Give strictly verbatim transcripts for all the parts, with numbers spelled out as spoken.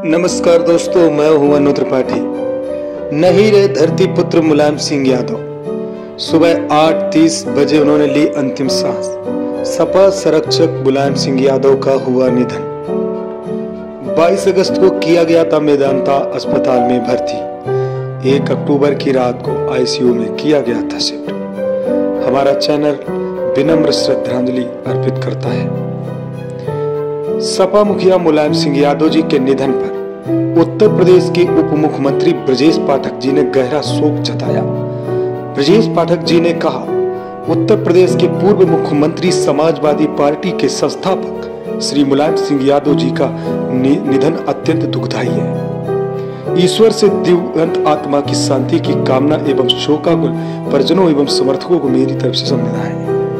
नमस्कार दोस्तों, मैं हूं अनु त्रिपाठी। नहीं रहे धरती पुत्र मुलायम सिंह यादव। सुबह आठ तीस बजे उन्होंने ली अंतिम सांस। सपा संरक्षक मुलायम सिंह यादव का हुआ निधन। बाईस अगस्त को किया गया था मेदांता अस्पताल में भर्ती। एक अक्टूबर की रात को आईसीयू में किया गया था शिफ्ट। हमारा चैनल विनम्र श्रद्धांजलि अर्पित करता है। सपा मुखिया मुलायम सिंह यादव जी के निधन पर उत्तर प्रदेश के उप मुख्यमंत्री ब्रजेश पाठक जी ने गहरा शोक जताया। ब्रजेश पाठक जी ने कहा, उत्तर प्रदेश के पूर्व मुख्यमंत्री समाजवादी पार्टी के संस्थापक श्री मुलायम सिंह यादव जी का निधन अत्यंत दुखदायी है। ईश्वर से दिवंगत आत्मा की शांति की कामना एवं शोकाकुल परिजनों एवं समर्थकों को मेरी तरफ से संवेदना है।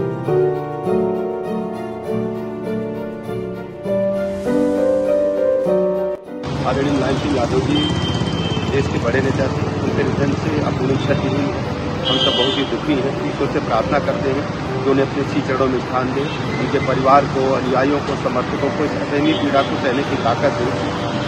आदरणीय मुलायम सिंह यादव जी देश के बड़े नेता थे। उनके निधन से अपूर्व क्षति हुई। हम सब बहुत ही दुखी हैं। ईश्वर से प्रार्थना करते हैं कि उन्हें अपने सी चरणों में स्थान दे। उनके परिवार को, अनुयायियों को, समर्थकों को इस असहनीय पीड़ा को सहने की ताकत दे।